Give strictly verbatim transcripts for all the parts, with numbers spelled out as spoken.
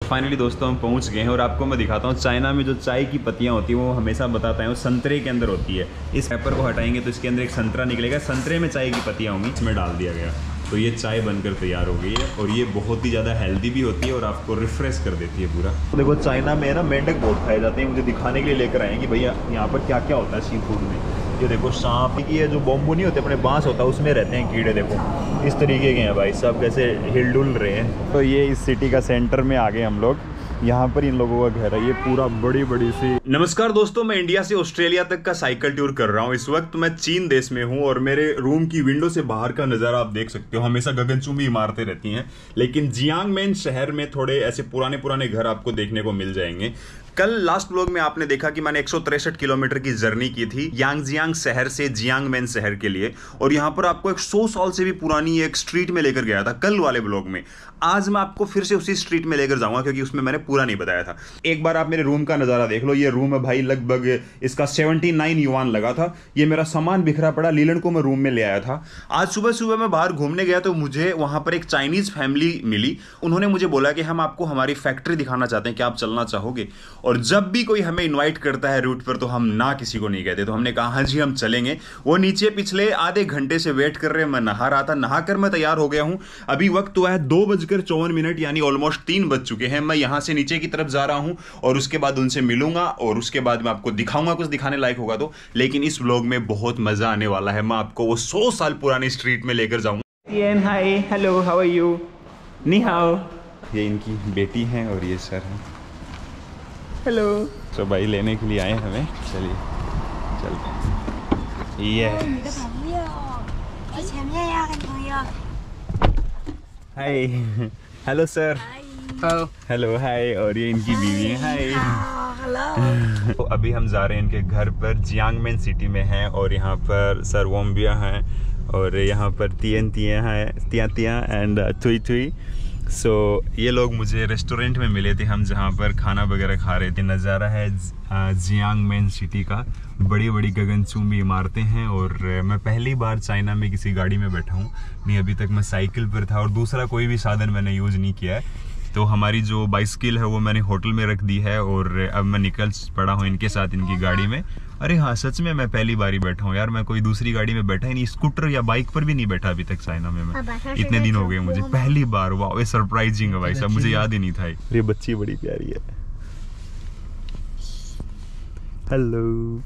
Finally दोस्तों हम पहुंच गए हैं और आपको मैं दिखाता हूं चाइना में जो चाय की पत्तियां होती हैं वो हमेशा बताता है वो संतरे के अंदर होती है। इस पेपर को हटाएंगे तो इसके अंदर एक संतरा निकलेगा, संतरे में चाय की पत्तियां होंगी, इसमें डाल दिया गया तो ये चाय बनकर तैयार हो गई है और ये बहुत ही ज़्यादा हेल्दी भी होती है और आपको रिफ्रेश कर देती है पूरा। देखो चाइना में ना मेंढक बहुत खाए जाते हैं, मुझे दिखाने के लिए लेकर आए हैं कि भैया यहाँ पर क्या क्या होता है सी फूड में। ये देखो सांप की ये जो बॉम्बू नहीं होते अपने बांस होता है उसमें रहते हैं कीड़े, देखो इस तरीके के हैं भाई सब कैसे हिल डुल रहे हैं। तो ये इस सिटी का सेंटर में आ गए हम लोग, यहाँ पर इन लोगों का घर है, ये पूरा बड़ी बड़ी सी। नमस्कार दोस्तों, मैं इंडिया से ऑस्ट्रेलिया तक का साइकिल टूर कर रहा हूँ। इस वक्त मैं चीन देश में हूँ और मेरे रूम की विंडो से बाहर का नज़ारा आप देख सकते हो। हमेशा गगनचुंबी इमारतें रहती हैं, लेकिन जियांगमेन शहर में थोड़े ऐसे पुराने पुराने घर आपको देखने को मिल जाएंगे। कल लास्ट व्लॉग में आपने देखा कि मैंने एक सौ तिरसठ किलोमीटर की जर्नी की थी यांगजियांग शहर से जियांगमेन शहर के लिए, और यहाँ पर आपको एक सौ साल से भी पुरानी एक स्ट्रीट में लेकर गया था कल वाले व्लॉग में। आज मैं आपको फिर से उसी स्ट्रीट में लेकर जाऊंगा क्योंकि उसमें मैंने पूरा नहीं बताया था। एक बार आप मेरे रूम का नज़ारा देख लो। ये रूम है भाई, लगभग इसका उन्यासी युआन लगा था। ये मेरा सामान बिखरा पड़ा, लीलन को मैं रूम में ले आया था। आज सुबह सुबह मैं बाहर घूमने गया तो मुझे वहाँ पर एक चाइनीज़ फैमिली मिली। उन्होंने मुझे बोला कि हम आपको हमारी फैक्ट्री दिखाना चाहते हैं, क्या आप चलना चाहोगे? और जब भी कोई हमें इनवाइट करता है रूट पर तो हम ना किसी को नहीं कहते। तो हमने कहा हाँ जी हम चलेंगे। वो नीचे पिछले आधे घंटे से वेट कर रहे हैं। मैं नहा रहा था, नहा कर मैं तैयार हो गया हूँ। अभी वक्त हुआ है दो बजकर चौवन मिनट यानी ऑलमोस्ट तीन बज चुके हैं। मैं यहाँ से नीचे की तरफ जा रहा हूँ और उसके बाद उनसे मिलूंगा और उसके बाद मैं आपको दिखाऊंगा कुछ दिखाने लायक होगा तो। लेकिन इस व्लॉग में बहुत मजा आने वाला है। मैं आपको वो सौ साल पुरानी स्ट्रीट में लेकर जाऊंगा। Hi, hello, how are you? नी हाउ। ये इनकी बेटी है और ये सर है। हेलो। तो भाई लेने के लिए आए हमें, चलिए चलते हैं। ये hi, hello sir. Hello, hi. और ये इनकी बीवी है। हाय। तो अभी हम जा रहे हैं इनके घर पर, जियांगमेन सिटी में हैं और यहाँ पर सर वोम्बिया हैं और यहाँ पर तियन तिया हैं, तिया तिया and Thuy Thuy. So so, ये लोग मुझे रेस्टोरेंट में मिले थे, हम जहाँ पर खाना वगैरह खा रहे थे। नज़ारा है जियांगमेन सिटी का, बड़ी बड़ी गगनचुंबी इमारतें हैं और मैं पहली बार चाइना में किसी गाड़ी में बैठा हूँ। नहीं, अभी तक मैं साइकिल पर था और दूसरा कोई भी साधन मैंने यूज़ नहीं किया है। तो हमारी जो बाइसिकल है वो मैंने होटल में रख दी है और अब मैं निकल पड़ा हूँ इनके साथ इनकी गाड़ी में। अरे हाँ, सच में मैं पहली बार ही बैठा हूँ यार, मैं कोई दूसरी गाड़ी में बैठा ही नहीं, स्कूटर या बाइक पर भी नहीं बैठा अभी तक चाइना में मैं। इतने दिन हो गए मुझे, पहली बार। वाह, ये सरप्राइजिंग है भाई साहब, मुझे याद ही नहीं था। ये बच्ची बड़ी प्यारी है। हेलो।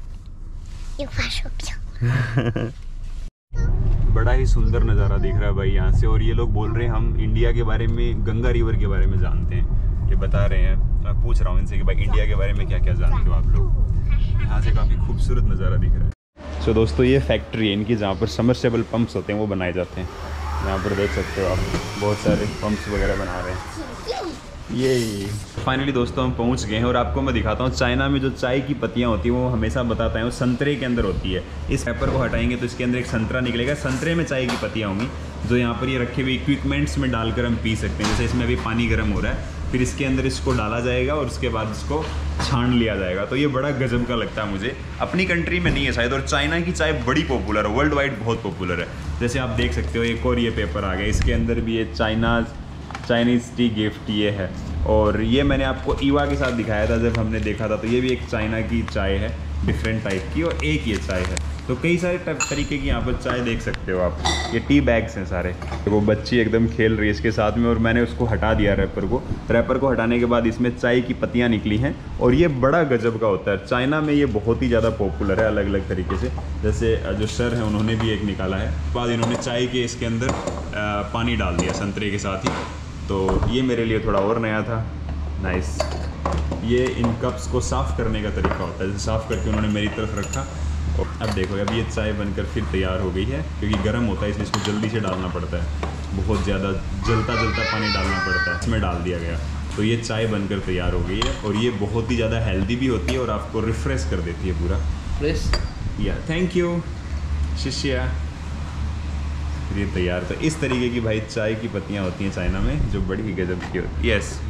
बड़ा ही सुंदर नज़ारा दिख रहा है भाई यहाँ से। और ये लोग बोल रहे हैं हम इंडिया के बारे में, गंगा रिवर के बारे में जानते हैं। ये बता रहे हैं, मैं पूछ रहा हूँ इनसे कि भाई इंडिया के बारे में क्या क्या जानते हो आप लोग। यहाँ से काफ़ी खूबसूरत नज़ारा दिख रहा है। सो so, दोस्तों ये फैक्ट्री है इनकी जहाँ पर सबमर्सिबल पंप्स होते हैं वो बनाए जाते हैं। यहाँ पर देख सकते हो आप, बहुत सारे पंप्स वगैरह बना रहे हैं। ये फाइनली दोस्तों हम पहुंच गए हैं और आपको मैं दिखाता हूँ चाइना में जो चाय की पत्तियां होती हैं वो हमेशा बताता है वो संतरे के अंदर होती है। इस पेपर को हटाएंगे तो इसके अंदर एक संतरा निकलेगा, संतरे में चाय की पत्तियां होंगी जो यहाँ पर ये रखे हुए इक्विपमेंट्स में डालकर हम पी सकते हैं। जैसे इसमें अभी पानी गर्म हो रहा है, फिर इसके अंदर इसको डाला जाएगा और उसके बाद इसको छान लिया जाएगा। तो ये बड़ा गजब का लगता है मुझे। अपनी कंट्री में नहीं है शायद, और चाइना की चाय बड़ी पॉपुलर है, वर्ल्ड वाइड बहुत पॉपुलर है। जैसे आप देख सकते हो एक और ये पेपर आ गया, इसके अंदर भी ये चाइना चाइनीज़ टी गिफ्ट ये है। और ये मैंने आपको ईवा के साथ दिखाया था जब हमने देखा था, तो ये भी एक चाइना की चाय है डिफरेंट टाइप की, और एक ये चाय है। तो कई सारे तरीके की यहाँ पर चाय देख सकते हो आप। ये टी बैग्स हैं सारे। वो बच्ची एकदम खेल रही है इसके साथ में और मैंने उसको हटा दिया रैपर को। रैपर को हटाने के बाद इसमें चाय की पत्तियाँ निकली हैं और ये बड़ा गजब का होता है। चाइना में ये बहुत ही ज़्यादा पॉपुलर है अलग अलग तरीके से। जैसे जो सर हैं उन्होंने भी एक निकाला है, बाद इन्होंने चाय के इसके अंदर पानी डाल दिया संतरे के साथ ही। तो ये मेरे लिए थोड़ा और नया था। नाइस। ये इन कप्स को साफ़ करने का तरीका होता है, जैसे साफ़ करके उन्होंने मेरी तरफ रखा। और अब देखो अब ये चाय बनकर फिर तैयार हो गई है, क्योंकि गर्म होता है इसलिए इसको जल्दी से डालना पड़ता है। बहुत ज़्यादा जलता जलता पानी डालना पड़ता है, इसमें डाल दिया गया तो ये चाय बनकर तैयार हो गई है। और ये बहुत ही ज़्यादा हेल्दी भी होती है और आपको रिफ़्रेश कर देती है पूरा। फ्रेश या थैंक यू शिष्या। ये तैयार। तो इस तरीके की भाई चाय की पत्तियाँ होती हैं चाइना में जो बड़ी ही गजब की होती है। Yes,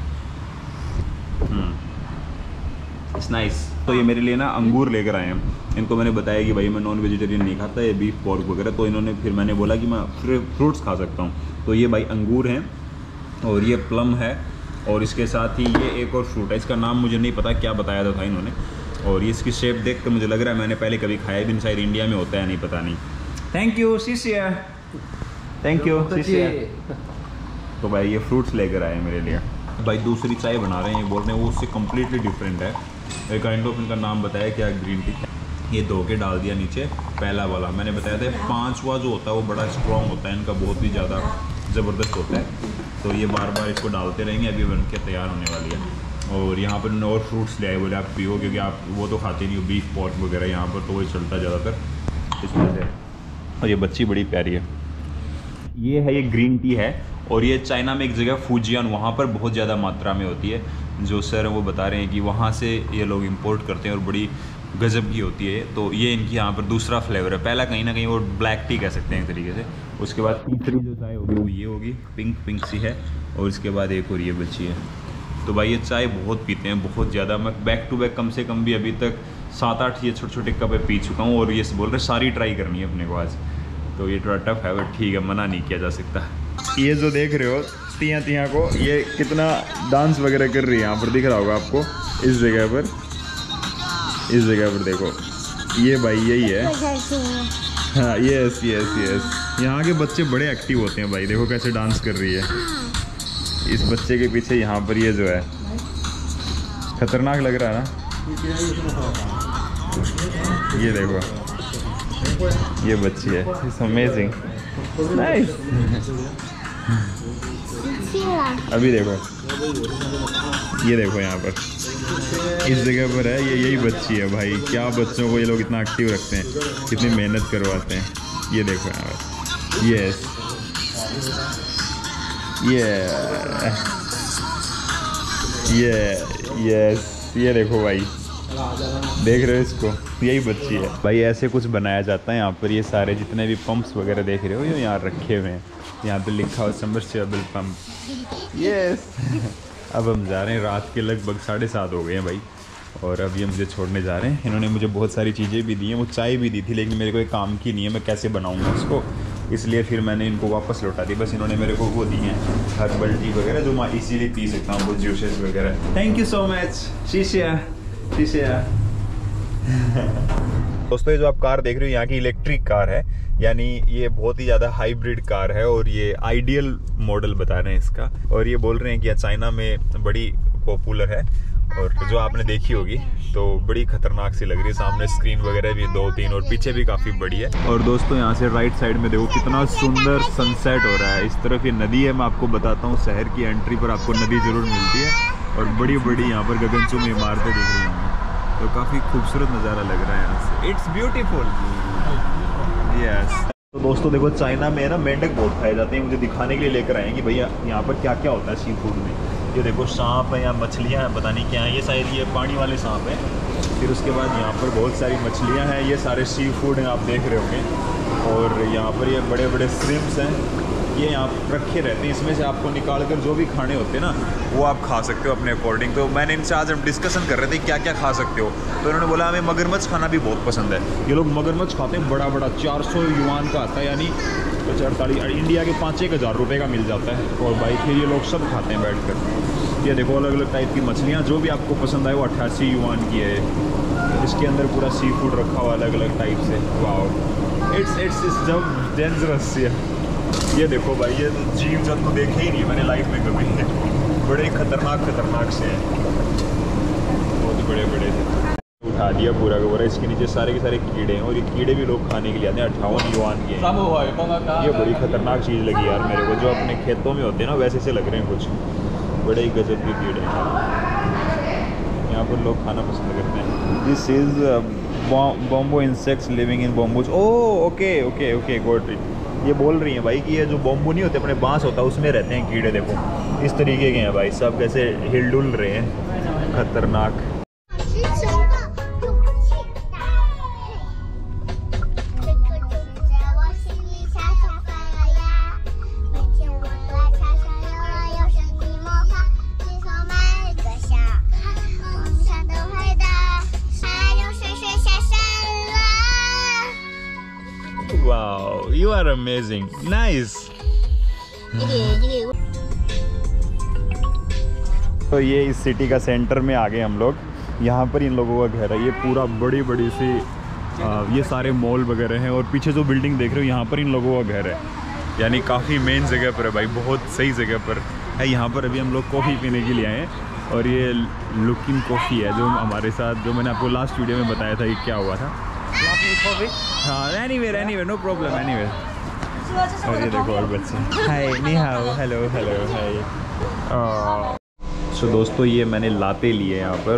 it's nice. तो ये मेरे लिए ना अंगूर लेकर आए हैं। इनको मैंने बताया कि भाई मैं नॉन वेजिटेरियन नहीं खाता, ये बीफ पोर्क वगैरह। तो इन्होंने फिर मैंने बोला कि मैं फ्रूट्स खा सकता हूँ। तो ये भाई अंगूर हैं और ये प्लम है और इसके साथ ही ये एक और फ्रूट है, इसका नाम मुझे नहीं पता क्या बताया था इन्होंने। और ये इसकी शेप देख कर मुझे लग रहा है मैंने पहले कभी खाया भी नहीं, शायद इंडिया में होता है नहीं पता नहीं। थैंक यू शिशिया, थैक यू शिशिया। तो भाई ये फ्रूट्स लेकर आए मेरे लिए। भाई दूसरी चाय बना रहे हैं, ये बोल रहे हैं वो उससे कम्प्लीटली डिफरेंट है। एक काइंड ऑफ इनका नाम बताया क्या, ग्रीन टी। ये धो के डाल दिया नीचे, पहला वाला मैंने बताया था। पांचवा जो होता है वो बड़ा स्ट्रॉन्ग होता है, इनका बहुत ही ज़्यादा ज़बरदस्त होता है। तो ये बार बार इसको डालते रहेंगे, अभी बन के तैयार होने वाली है। और यहाँ पर और फ्रूट्स ले आए, बोले आप पियो, क्योंकि आप वो तो खाते नहीं हो बीफ पॉट वगैरह, यहाँ पर तो वही चलता ज़्यादातर इस वजह से। और ये बच्ची बड़ी प्यारी है। ये है, ये ग्रीन टी है और ये चाइना में एक जगह फूजियान, वहाँ पर बहुत ज़्यादा मात्रा में होती है। जो सर वो बता रहे हैं कि वहाँ से ये लोग इंपोर्ट करते हैं और बड़ी गजब की होती है। तो ये इनकी यहाँ पर दूसरा फ्लेवर है। पहला कहीं ना कहीं वो ब्लैक टी कह सकते हैं एक तरीके से। उसके बाद तीसरी जो चाय होगी वो ये होगी, पिंक पिंक सी है। और इसके बाद एक और ये बची है। तो भाई ये चाय बहुत पीते हैं, बहुत ज़्यादा। मैं बैक टू बैक कम से कम भी अभी तक सात आठ ये छोटे छोटे कप पी चुका हूँ। और ये बोल रहे सारी ट्राई करनी है अपने को आज। तो ये थोड़ा टफ है बट ठीक है, मना नहीं किया जा सकता। ये जो देख रहे हो तिया तिया को, ये कितना डांस वगैरह कर रही है, यहाँ पर दिख रहा होगा आपको। इस जगह पर इस जगह पर देखो, ये भाई यही है। हाँ यस यस यस, यहाँ के बच्चे बड़े एक्टिव होते हैं भाई। देखो कैसे डांस कर रही है। इस बच्चे के पीछे यहाँ पर ये जो है खतरनाक लग रहा है ना। ये देखो ये बच्ची है, इट्स अमेजिंग, नाइस। अभी देखो, ये देखो यहाँ पर इस जगह पर है, ये यही बच्ची है भाई। क्या बच्चों को ये लोग इतना एक्टिव रखते हैं, कितनी मेहनत करवाते हैं। ये देखो यहाँ पर, यस ये ये यस, ये देखो भाई, देख रहे हो इसको, यही बच्ची है भाई। ऐसे कुछ बनाया जाता है यहाँ पर। ये सारे जितने भी पंप्स वगैरह देख रहे हो ये यहाँ रखे हुए हैं। यहाँ पे लिखा हुआ सबमर्सिबल पंप, यस। अब हम जा रहे हैं, रात के लगभग साढ़े सात हो गए हैं भाई। और अब ये मुझे छोड़ने जा रहे हैं। इन्होंने मुझे बहुत सारी चीज़ें भी दी हैं, वो चाय भी दी थी, लेकिन मेरे को एक काम की नहीं है, मैं कैसे बनाऊँगा उसको, इसलिए फिर मैंने इनको वापस लौटा दी। बस इन्होंने मेरे को वो दी हैं हर्बल टी वगैरह, जो मैं इसीलिए पी सकता हूँ, वो जूसेस वगैरह। थैंक यू सो मच शिशिया शिशिया। दोस्तों ये जो आप कार देख रहे हो यहाँ की इलेक्ट्रिक कार है, यानी ये बहुत ही ज़्यादा हाइब्रिड कार है और ये आइडियल मॉडल बता रहे हैं इसका। और ये बोल रहे हैं कि यह चाइना में बड़ी पॉपुलर है और जो आपने देखी होगी तो बड़ी खतरनाक सी लग रही है। सामने स्क्रीन वगैरह भी दो तीन और पीछे भी काफ़ी बड़ी है। और दोस्तों यहाँ से राइट साइड में देखो कितना सुंदर सनसेट हो रहा है। इस तरफ ये नदी है, मैं आपको बताता हूँ, शहर की एंट्री पर आपको नदी ज़रूर मिलती है और बड़ी बड़ी यहाँ पर गगनचुम्बी इमारतें दिख रही हैं। तो काफ़ी खूबसूरत नज़ारा लग रहा है यहाँ से। It's beautiful, yes. तो दोस्तों देखो चाइना में ना मेंढक बहुत खाए जाते हैं। मुझे दिखाने के लिए लेकर आए हैं कि भैया यहाँ पर क्या क्या होता है सी फूड में। ये देखो सांप है, यहाँ मछलियाँ हैं, पता नहीं क्या है, ये शायद ये पानी वाले सांप हैं। फिर उसके बाद यहाँ पर बहुत सारी मछलियाँ हैं, ये सारे सी फूड हैं, आप देख रहे होंगे। और यहाँ पर ये बड़े बड़े श्रिम्प्स हैं, ये यहाँ रखे रहते हैं। इसमें से आपको निकाल कर जो भी खाने होते हैं ना वो आप खा सकते हो अपने अकॉर्डिंग। तो मैंने इनसे आज हम डिस्कशन कर रहे थे क्या क्या खा सकते हो, तो इन्होंने बोला हमें मगरमच्छ खाना भी बहुत पसंद है। ये लोग मगरमच्छ खाते हैं, बड़ा बड़ा चार सौ युआन का आता है, यानी अड़तालीस इंडिया के पाँच एक हज़ार रुपये का मिल जाता है। और भाई फिर ये लोग सब खाते हैं बैठ कर। ये देखो अलग अलग टाइप की मछलियाँ, जो भी आपको पसंद आए वो अट्ठासी युआन की है। इसके अंदर पूरा सी फूड रखा हुआ अलग अलग टाइप से। वाह, इट्स इट्स इट्स जब डेंजरस। ये देखो भाई, ये जीव जंतु देखे ही नहीं मैंने लाइफ में कभी, बड़े खतरनाक खतरनाक से हैं, बहुत बड़े बड़े से। उठा दिया पूरा का पूरा, इसके नीचे सारे के सारे कीड़े हैं और ये कीड़े भी लोग खाने के लिए आते हैं। अट्ठावन युआन के हैं। ये बड़ी खतरनाक चीज़ लगी यार मेरे को, जो अपने खेतों में होते हैं ना वैसे से लग रहे हैं कुछ, बड़े ही गजब के कीड़े हैं। यहाँ पर लोग खाना पसंद करते हैं। This is bamboo insects living in bamboos. Oh okay okay okay got it. ये बोल रही हैं भाई कि ये जो बॉम्बू नहीं होते अपने बांस होता है उसमें रहते हैं कीड़े। देखो इस तरीके के हैं भाई, सब कैसे हिलडुल रहे हैं, खतरनाक। Wow, you are amazing. Nice. तो ये इस सिटी का सेंटर में आ गए हम लोग। यहाँ पर इन लोगों का घर है, ये पूरा बड़ी बड़ी सी आ, ये सारे मॉल वगैरह हैं और पीछे जो बिल्डिंग देख रहे हो यहाँ पर इन लोगों का घर है, यानी काफ़ी मेन जगह पर है भाई, बहुत सही जगह पर है। यहाँ पर अभी हम लोग कॉफ़ी पीने के लिए आए हैं और ये लुकिंग कॉफ़ी है जो हमारे साथ, जो मैंने आपको लास्ट वीडियो में बताया था कि क्या हुआ था। हाँ anywhere anywhere no problem anywhere. और ये देखो और बच्चे, हाय नी हाउ हेलो हेलो हाय। सो दोस्तों ये मैंने लाते लिए यहाँ पर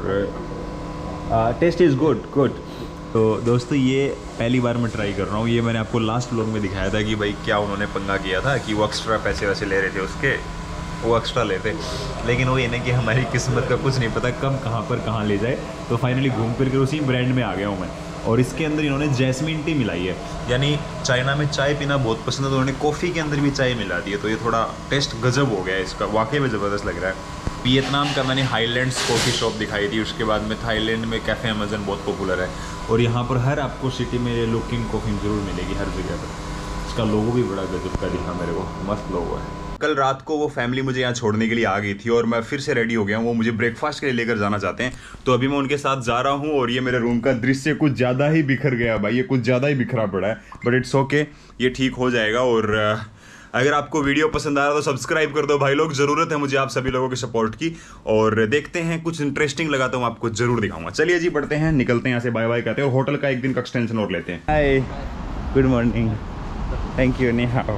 और टेस्ट इज़ गुड गुड। तो दोस्तों ये पहली बार मैं ट्राई कर रहा हूँ। ये मैंने आपको लास्ट व्लॉग में दिखाया था कि भाई क्या उन्होंने पंगा किया था कि वो एक्स्ट्रा पैसे वैसे ले रहे थे, उसके वो एक्स्ट्रा लेते, लेकिन वो ये नहीं कि हमारी किस्मत का कुछ नहीं पता कब कहाँ पर कहाँ ले जाए। तो फाइनली घूम फिर कर उसी ब्रांड में आ गया हूँ मैं। और इसके अंदर इन्होंने जैस्मिन टी मिलाई है, यानी चाइना में चाय पीना बहुत पसंद है तो उन्होंने कॉफ़ी के अंदर भी चाय मिला दी है। तो ये थोड़ा टेस्ट गजब हो गया है इसका, वाकई में ज़बरदस्त लग रहा है। वियतनाम का मैंने हाईलैंड्स कॉफ़ी शॉप दिखाई थी, उसके बाद में थाईलैंड में कैफ़े अमेजन बहुत पॉपुलर है और यहाँ पर हर आपको सिटी में लुकिंग कॉफ़ी ज़रूर मिलेगी हर जगह पर। इसका लोगो भी बड़ा गजब का दिखा मेरे को, मस्त लोगो है। कल रात को वो फैमिली मुझे यहाँ छोड़ने के लिए आ गई थी और मैं फिर से रेडी हो गया हूँ। वो मुझे ब्रेकफास्ट के लिए लेकर जाना चाहते हैं, तो अभी मैं उनके साथ जा रहा हूँ। और ये मेरे रूम का दृश्य कुछ ज़्यादा ही बिखर गया भाई, ये कुछ ज़्यादा ही बिखरा पड़ा है, बट इट्स ओके, ये ठीक हो जाएगा। और अगर आपको वीडियो पसंद आ रहा है तो सब्सक्राइब कर दो भाई लोग, ज़रूरत है मुझे आप सभी लोगों की सपोर्ट की। और देखते हैं कुछ इंटरेस्टिंग लगा तो मैं आपको ज़रूर दिखाऊंगा। चलिए जी बढ़ते हैं, निकलते हैं यहाँ से, बाय बाय कहते हैं और होटल का एक दिन का एक्सटेंशन और लेते हैं। Hi good morning, thank you नी हाउ।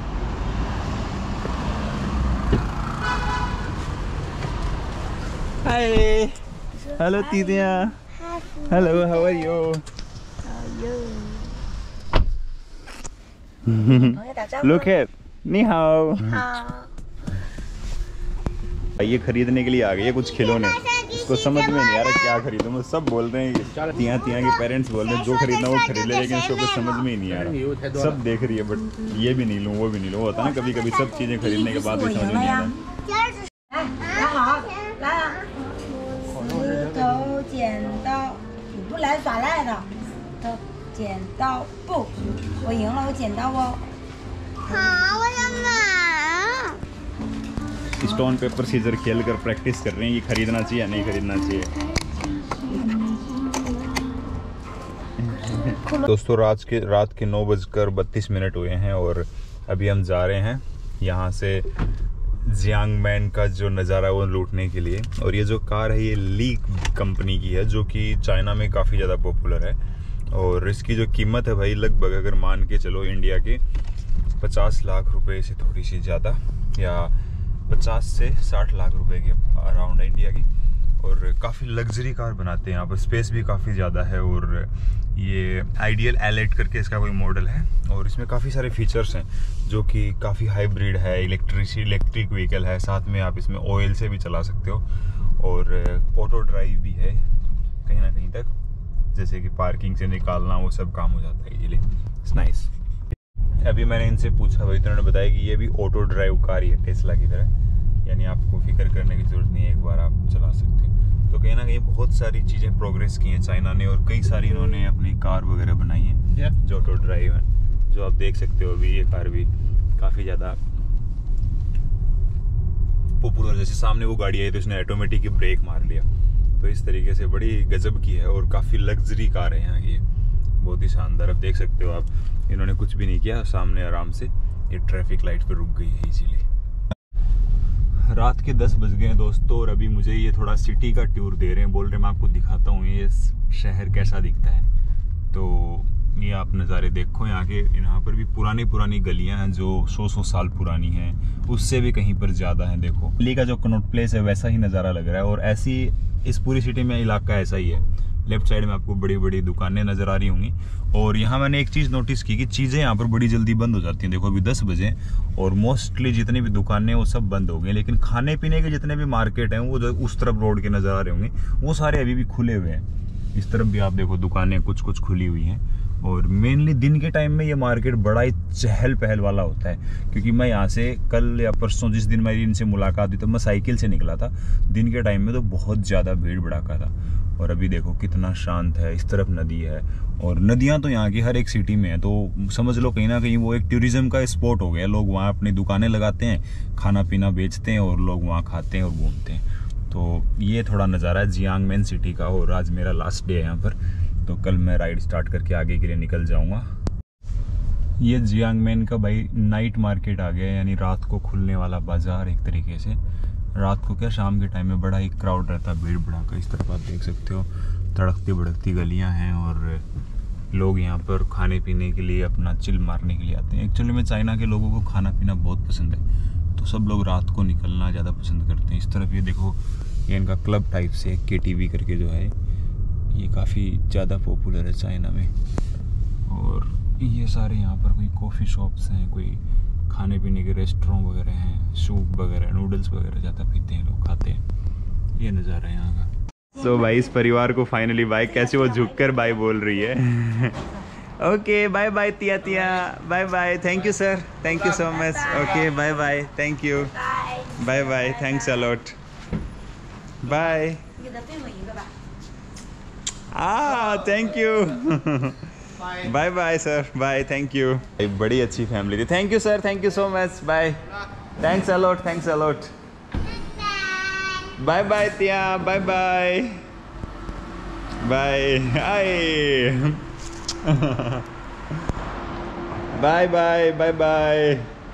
Hi. Hello, Tidia. Hello, how are you? Look at Ni hao. ये खरीदने के लिए आ गई है कुछ खिलौने, इसको समझ में नहीं आ रहा क्या खरीदूं। मैं सब बोल रहे हैं, तिया तिया के पेरेंट्स बोल रहे हैं जो खरीदना वो खरीद ले, लेकिन इसको कुछ समझ में ही नहीं आ रहा। सब देख रही है बट ये भी नहीं लूँ वो भी नहीं लूँ, होता ना कभी कभी सब चीज़ें खरीदने के बाद भी समझ में नहीं आ रहा। 头剪刀，你不来耍赖的。头剪刀布，我赢了，我剪刀哦。好，我想买。 स्टोन पेपर सीजर खेल कर प्रैक्टिस कर रहे हैं, ये खरीदना चाहिए या नहीं खरीदना चाहिए। दोस्तों रात के रात के नौ बजकर बत्तीस मिनट हुए हैं और अभी हम जा रहे हैं यहाँ से जियांगमैन का जो नज़ारा है वो लूटने के लिए। और ये जो कार है ये ली कंपनी की है जो कि चाइना में काफ़ी ज़्यादा पॉपुलर है और इसकी जो कीमत है भाई लगभग अगर मान के चलो इंडिया के पचास लाख रुपए से थोड़ी सी ज़्यादा, या पचास से साठ लाख रुपए के अराउंड है इंडिया की। और काफ़ी लग्जरी कार बनाते हैं यहाँ पर, स्पेस भी काफ़ी ज़्यादा है। और ये आइडियल एलेट करके इसका कोई मॉडल है और इसमें काफ़ी सारे फीचर्स हैं जो कि काफ़ी हाइब्रिड है, इलेक्ट्रिसी इलेक्ट्रिक व्हीकल है, साथ में आप इसमें ऑयल से भी चला सकते हो और ऑटो ड्राइव भी है कहीं ना कहीं तक, जैसे कि पार्किंग से निकालना वो सब काम हो जाता है इजीली। It's nice. अभी मैंने इनसे पूछा भाई तो उन्होंने बताया कि ये भी ऑटो ड्राइव कार ही है टेस्ला की तरह, यानी आपको फिक्र करने की ज़रूरत नहीं है, एक बार आप चला सकते हैं। तो कहीं ना कहीं बहुत सारी चीज़ें प्रोग्रेस की हैं चाइना ने और कई सारी इन्होंने अपनी कार वगैरह बनाई हैं yeah. जो ऑटो ड्राइव है, जो आप देख सकते हो अभी ये कार भी काफ़ी ज़्यादा पॉपुलर। जैसे सामने वो गाड़ी आई तो इसने ऑटोमेटिक ही ब्रेक मार लिया, तो इस तरीके से बड़ी गजब की है और काफ़ी लग्जरी कार है यहाँ की, बहुत ही शानदार। अब देख सकते हो आप, इन्होंने कुछ भी नहीं किया, सामने आराम से ये ट्रैफिक लाइट पर रुक गई है इजीली। रात के दस बज गए हैं दोस्तों और अभी मुझे ये थोड़ा सिटी का टूर दे रहे हैं, बोल रहे हैं मैं आपको दिखाता हूँ ये शहर कैसा दिखता है। तो ये आप नज़ारे देखो यहाँ के, यहाँ पर भी पुरानी पुरानी गलियाँ हैं जो सौ सौ साल पुरानी हैं, उससे भी कहीं पर ज़्यादा हैं। देखो दिल्ली का जो कनॉट प्लेस है वैसा ही नज़ारा लग रहा है और ऐसी इस पूरी सिटी में इलाका ऐसा ही है। लेफ्ट साइड में आपको बड़ी बड़ी दुकानें नज़र आ रही होंगी और यहाँ मैंने एक चीज़ नोटिस की कि चीज़ें यहाँ पर बड़ी जल्दी बंद हो जाती हैं। देखो अभी दस बजे और मोस्टली जितनी भी दुकानें वो सब बंद हो गई, लेकिन खाने पीने के जितने भी मार्केट हैं वो जो उस तरफ रोड के नज़र आ रहे होंगे वो सारे अभी भी खुले हुए हैं। इस तरफ भी आप देखो दुकानें कुछ कुछ खुली हुई हैं और मेनली दिन के टाइम में ये मार्केट बड़ा ही चहल पहल वाला होता है, क्योंकि मैं यहाँ से कल या परसों जिस दिन मेरी इनसे मुलाकात हुई तो मैं साइकिल से निकला था, दिन के टाइम में तो बहुत ज़्यादा भीड़ भड़ाका था। और अभी देखो कितना शांत है, इस तरफ नदी है और नदियाँ तो यहाँ की हर एक सिटी में है, तो समझ लो कहीं ना कहीं वो एक टूरिज्म का स्पॉट हो गया। लोग वहाँ अपनी दुकानें लगाते हैं, खाना पीना बेचते हैं और लोग वहाँ खाते हैं और घूमते हैं। तो ये थोड़ा नज़ारा है जियांगमेन सिटी का, और आज मेरा लास्ट डे है यहाँ पर, तो कल मैं राइड स्टार्ट करके आगे के लिए निकल जाऊँगा। ये जियांगमेन का भाई नाइट मार्केट आ गया, यानी रात को खुलने वाला बाज़ार एक तरीके से। रात को क्या, शाम के टाइम में बड़ा ही क्राउड रहता है, भीड़ भड़ाका। इस तरफ आप देख सकते हो तड़कती भड़कती गलियां हैं, और लोग यहाँ पर खाने पीने के लिए, अपना चिल मारने के लिए आते हैं। एक्चुअली में चाइना के लोगों को खाना पीना बहुत पसंद है, तो सब लोग रात को निकलना ज़्यादा पसंद करते हैं। इस तरफ ये देखो, ये इनका क्लब टाइप से के टी वी करके जो है, ये काफ़ी ज़्यादा पॉपुलर है चाइना में। और ये सारे यहाँ पर कोई कॉफ़ी शॉप्स हैं, कोई खाने पीने के रेस्टोरेंट वगैरह हैं, सूप वगैरह, नूडल्स वगैरह ज़्यादा पीते हैं लोग, खाते हैं। ये नज़ारा है यहाँ का। तो so, भाई इस परिवार को फाइनली बाय, कैसे वो झुककर बाय बोल रही है। ओके बाय बाय तिया तिया, bye bye, thank you sir, thank you so much. Okay bye bye, thank you, bye bye, thanks a lot, bye. Ah thank you, bye bye sir, bye, thank you. बड़ी अच्छी family थी, thank you sir, thank you so much, bye, thanks a lot, thanks a lot, bye bye तिया, bye bye, bye, आए, bye bye, bye bye.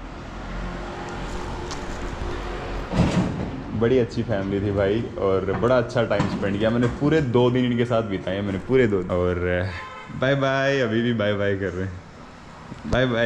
बड़ी अच्छी family थी भाई, और बड़ा अच्छा टाइम स्पेंड किया मैंने, पूरे दो दिन इनके साथ बिताए मैंने, पूरे दो। और बाय बाय, अभी भी बाय बाय कर रहे हैं, बाय बाय।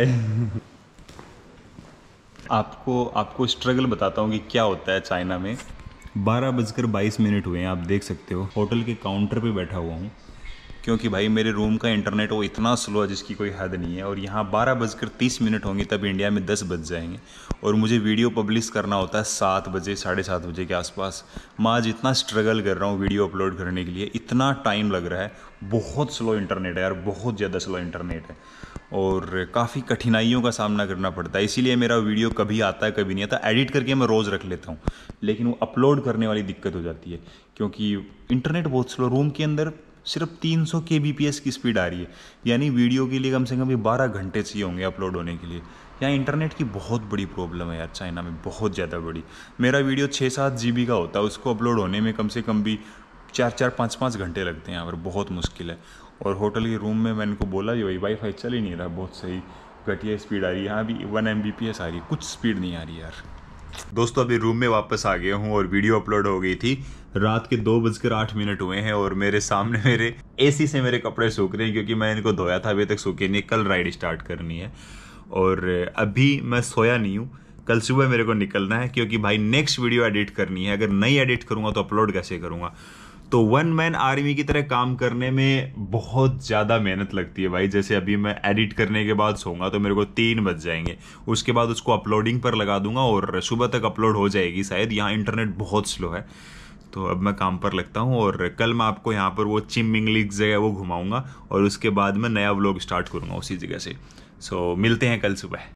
आपको आपको स्ट्रगल बताता हूँ कि क्या होता है चाइना में। बारह बजकर बाईस मिनट हुए हैं, आप देख सकते हो। होटल के काउंटर पे बैठा हुआ हूँ, क्योंकि भाई मेरे रूम का इंटरनेट वो इतना स्लो है जिसकी कोई हद नहीं है। और यहाँ बारह बजकर तीस मिनट होंगे, तब इंडिया में दस बज जाएंगे, और मुझे वीडियो पब्लिश करना होता है सात बजे, साढ़े सात बजे के आसपास। मैं आज इतना स्ट्रगल कर रहा हूँ वीडियो अपलोड करने के लिए, इतना टाइम लग रहा है। बहुत स्लो इंटरनेट है यार, बहुत ज़्यादा स्लो इंटरनेट है, और काफ़ी कठिनाइयों का सामना करना पड़ता है। इसीलिए मेरा वीडियो कभी आता है कभी नहीं आता। एडिट करके मैं रोज़ रख लेता हूँ, लेकिन वो अपलोड करने वाली दिक्कत हो जाती है, क्योंकि इंटरनेट बहुत स्लो। रूम के अंदर सिर्फ तीन सौ के बी पी एस की स्पीड आ रही है, यानी वीडियो के लिए कम से कम भी बारह घंटे चाहिए होंगे अपलोड होने के लिए। यहाँ इंटरनेट की बहुत बड़ी प्रॉब्लम है यार चाइना में, बहुत ज़्यादा बड़ी। मेरा वीडियो छः सात जी बी का होता है, उसको अपलोड होने में कम से कम भी चार चार पाँच पाँच घंटे लगते हैं यहाँ पर, बहुत मुश्किल है। और होटल के रूम में मैंने को बोला, ये वाईफाई चल ही नहीं रहा, बहुत सही घटिया स्पीड आ रही है। यहाँ भी one M B P S आ रही है, कुछ स्पीड नहीं आ रही यार। दोस्तों अभी रूम में वापस आ गया हूँ, और वीडियो अपलोड हो गई थी। रात के दो बजकर आठ मिनट हुए हैं, और मेरे सामने मेरे एसी से मेरे कपड़े सूख रहे हैं, क्योंकि मैं इनको धोया था, अभी तक सूखे नहीं। कल राइड स्टार्ट करनी है, और अभी मैं सोया नहीं हूँ। कल सुबह मेरे को निकलना है, क्योंकि भाई नेक्स्ट वीडियो एडिट करनी है। अगर नहीं एडिट करूँगा तो अपलोड कैसे करूँगा। तो वन मैन आर्मी की तरह काम करने में बहुत ज़्यादा मेहनत लगती है भाई। जैसे अभी मैं एडिट करने के बाद सोऊंगा तो मेरे को तीन बज जाएंगे, उसके बाद उसको अपलोडिंग पर लगा दूंगा, और सुबह तक अपलोड हो जाएगी शायद। यहाँ इंटरनेट बहुत स्लो है, तो अब मैं काम पर लगता हूँ। और कल मैं आपको यहाँ पर वो चिमिंगलिक जगह वो घुमाऊँगा, और उसके बाद मैं नया व्लॉग स्टार्ट करूँगा उसी जगह से। सो मिलते हैं कल सुबह।